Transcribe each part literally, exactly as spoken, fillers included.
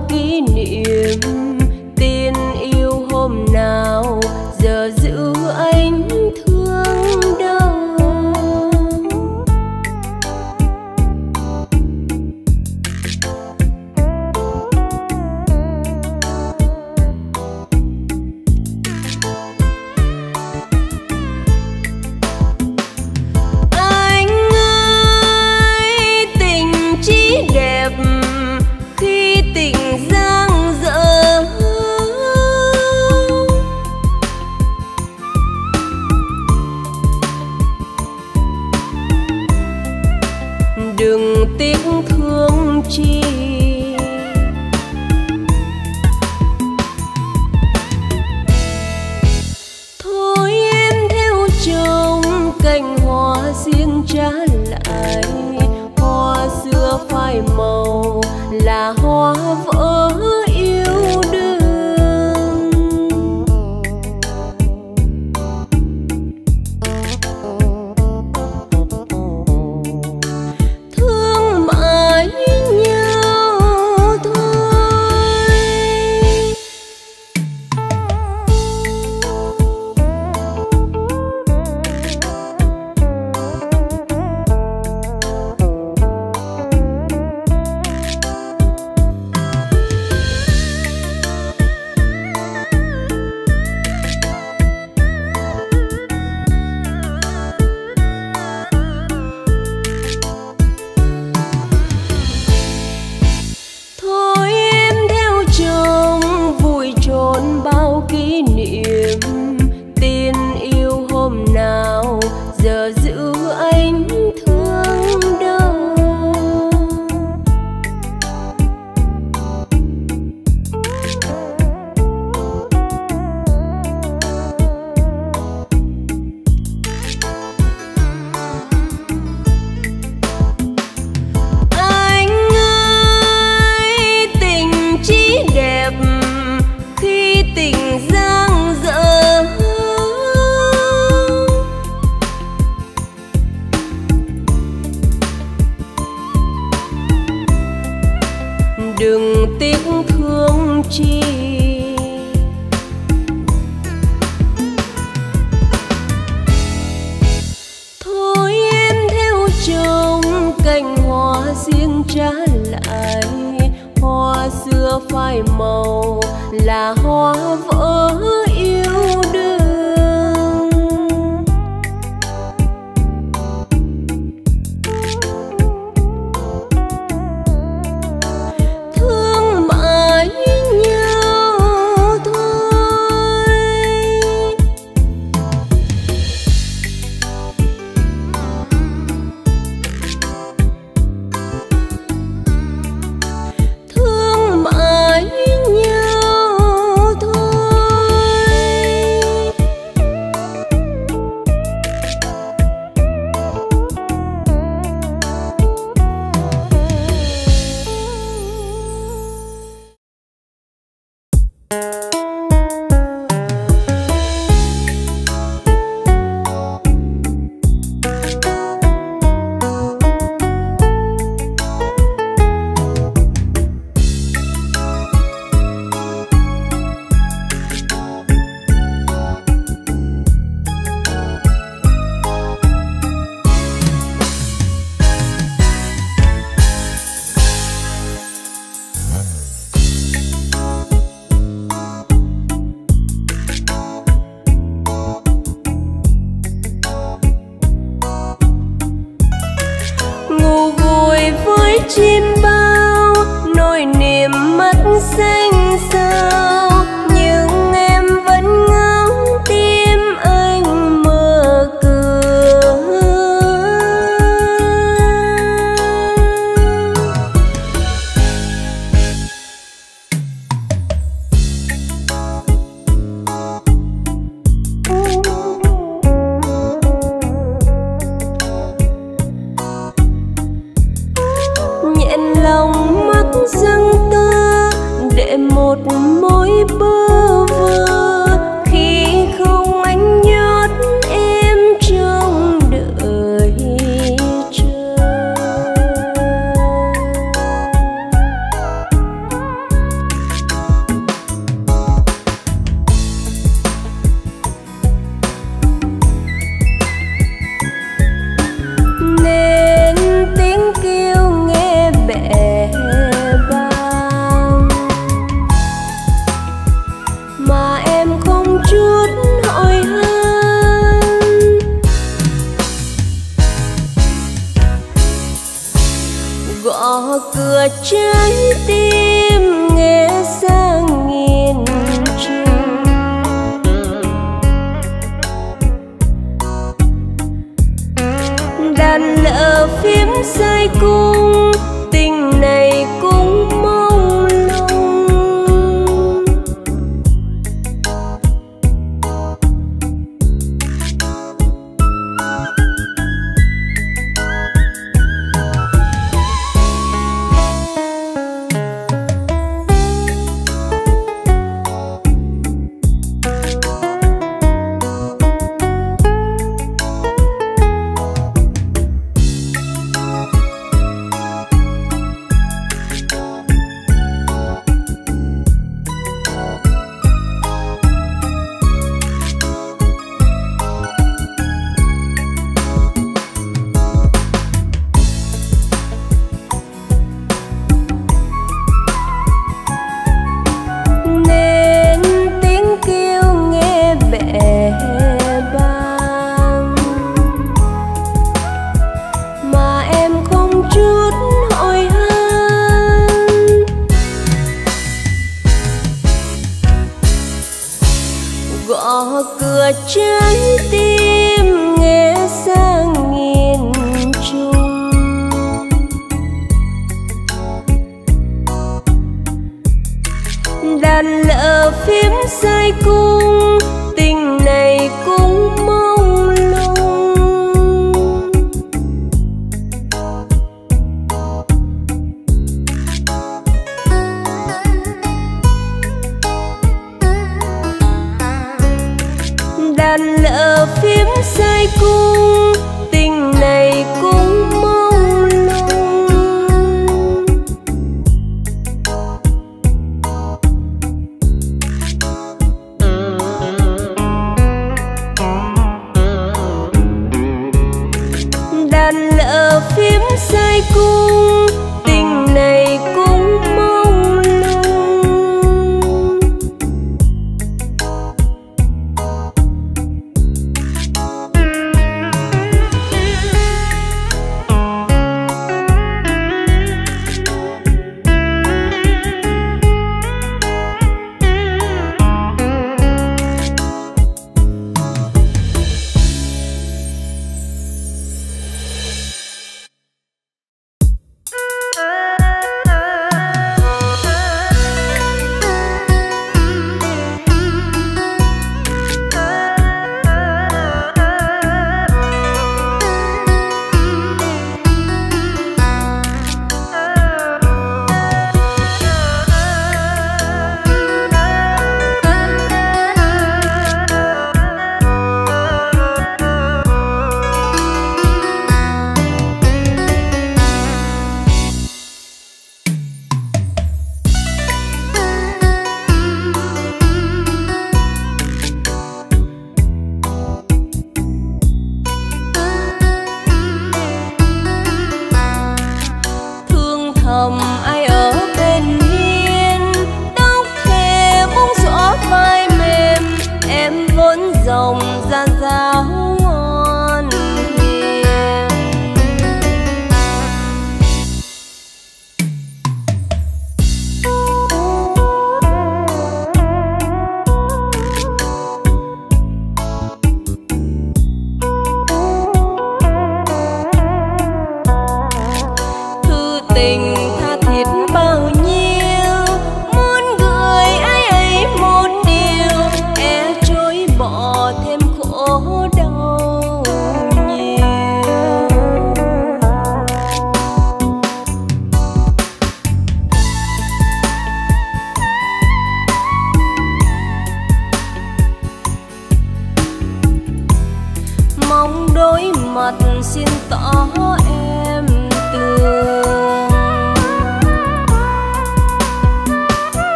bao kỷ niệm, tin yêu hôm nào giờ giữ anh thương đâu. Anh ơi, tình chỉ đẹp khi tình giang dở. Đừng tiếc thương chi, thôi em theo chồng cành hoa riêng trả lại. Hoa xưa phai màu là hoa vỡ yêu đương. Thương mãi nhau thôi. Thôi em theo chồng vùi chôn bao kỷ niệm, tin yêu hôm nào giờ giữ anh thương đâu. Anh ơi, tình chỉ đẹp khi tình giang dở. Đừng tiếc thương chi, thôi em theo chồng cành hoa riêng trả lại. Hoa xưa phai màu là hoa vỡ yêu đương. Thương mãi nhau thôi. Thương mãi nhau thôi. Ngủ vui với chim bao, nỗi niềm mắt xanh sao. Nhưng em vẫn ngóng tim anh mở cửa. Nhẹ lòng mắt răng tơ để gõ cửa trái tim nghe sang nghìn trùng. Đàn lỡ phím sai cung, tình này cũng mông lung. Đàn lỡ phím sai cung, tình này cũng mông lung. Đàn lỡ phím sai cung, tình này cũng mông lung.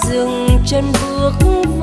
dừng chân bước